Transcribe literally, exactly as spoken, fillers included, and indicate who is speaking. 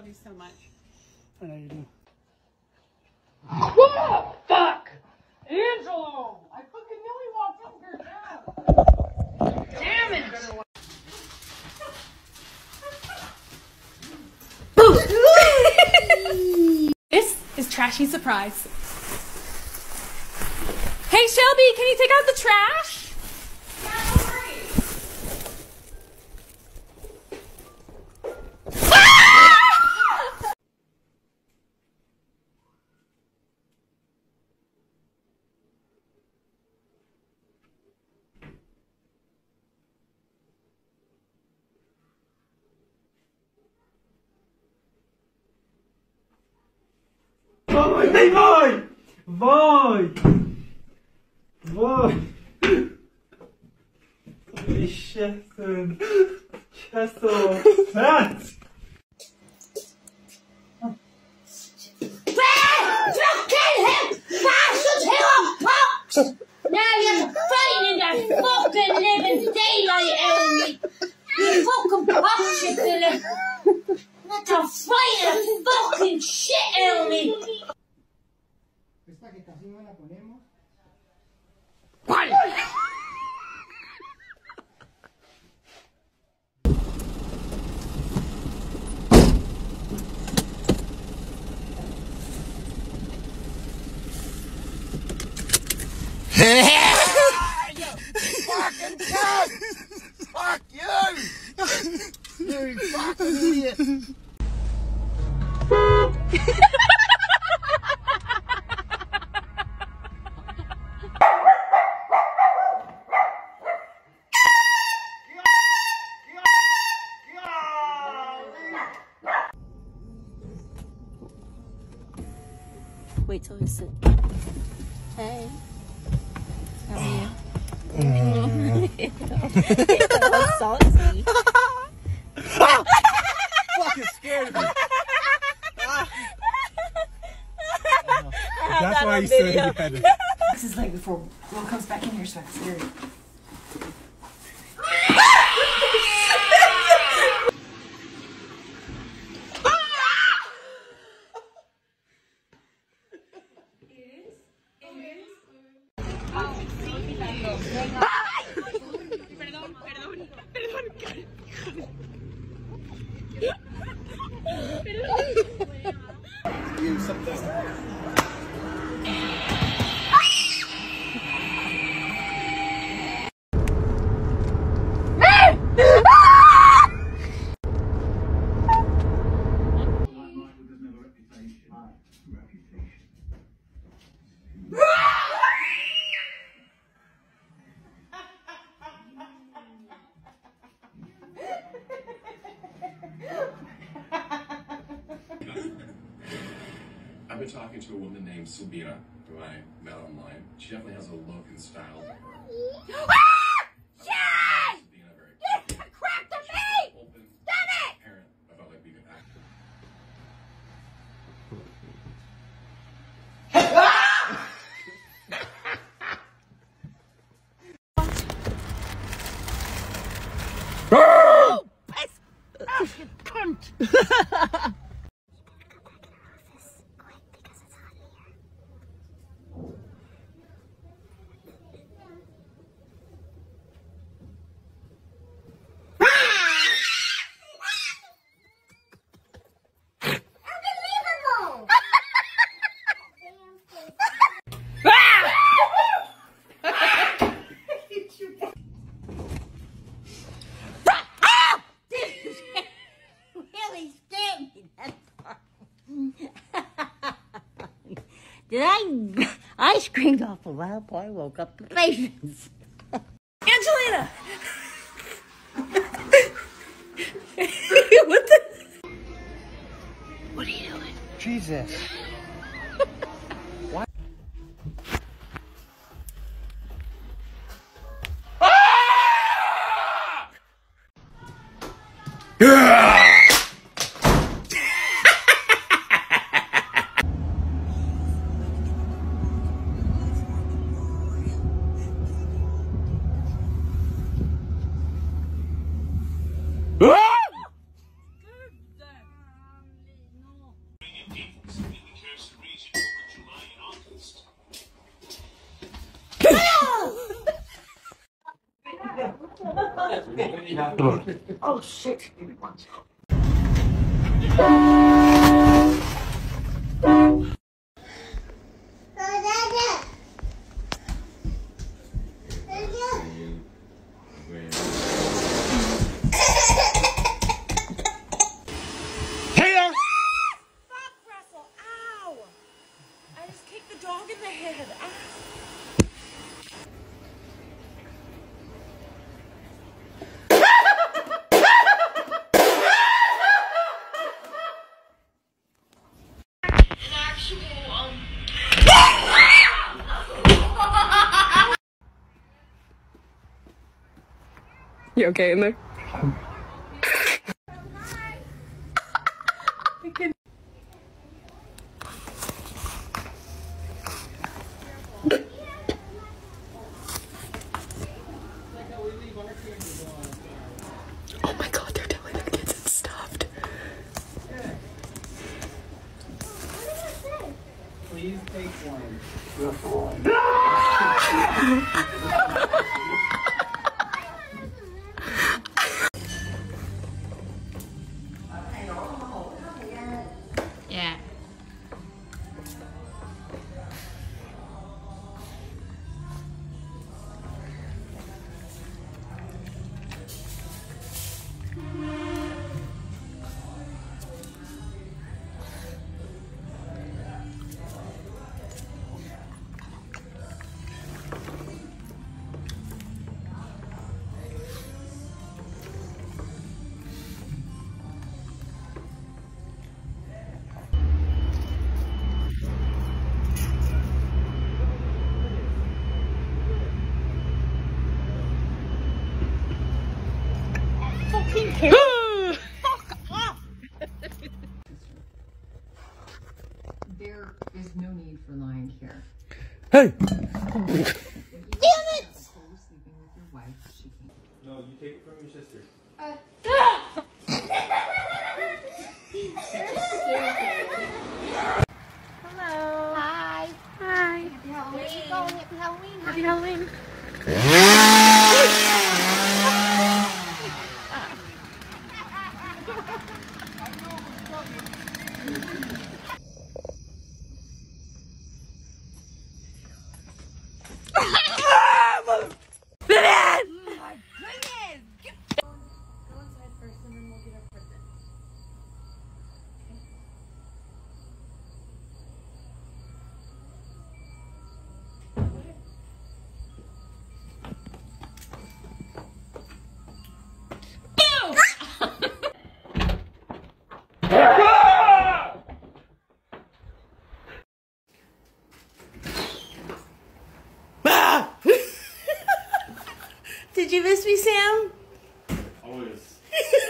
Speaker 1: you so much.
Speaker 2: I know you do.
Speaker 1: Whoa! Fuck! Angelo! I fucking knew he walked over here. Damn it! This is Trashy Surprise. Hey Shelby, can you take out the trash?
Speaker 2: Woj, daj woj! Woj! Woj! Oj, syn. Cieso. Raz!
Speaker 3: Now you're fighting in the fucking living daylight out of me. You fucking pocket filler. What the fight the fucking shit out of me.
Speaker 4: Esta que casi no la ponemos.
Speaker 2: ¿Cuál?
Speaker 4: You fucking cunt! Fuck you! You fucking idiot!
Speaker 5: Wait till we sit. Hey. How are you? Oh, salty.
Speaker 4: Fucking scared of me!
Speaker 2: That's why you said you had to.
Speaker 1: This is like before Will comes back in here, so I'm scary.
Speaker 3: Perdón, perdón, perdón.
Speaker 4: You something.
Speaker 6: I've been talking to a woman named Sabina, who I met online. She definitely has a look and style to her.
Speaker 3: Shit!
Speaker 6: Sabina, very
Speaker 3: This is a crap to me!
Speaker 6: open,
Speaker 3: Stop it!
Speaker 6: parent. I felt like we could act.
Speaker 3: Oh, piss! Oh, you cunt!
Speaker 5: Did I? I screamed awful loud. Boy, I woke up the patients.
Speaker 1: Angelina! What the?
Speaker 5: What are you doing?
Speaker 4: Jesus. What?
Speaker 5: Oh shit.
Speaker 7: Dog in the head. Ah. An actual, um...
Speaker 8: You okay in there? Oh my god, they're telling their kids it's stuffed.
Speaker 2: Please take one.
Speaker 3: Yeah.
Speaker 9: There is no need for lying here.
Speaker 8: Hey!
Speaker 9: Damn it! Sleeping with your wife, she can't.
Speaker 2: No, you take it from your sister.
Speaker 5: Hello. Hi. Hi. Happy Halloween. Where you going? Happy Halloween.
Speaker 8: Happy Halloween.
Speaker 7: Did you miss me, Sam?
Speaker 2: Always.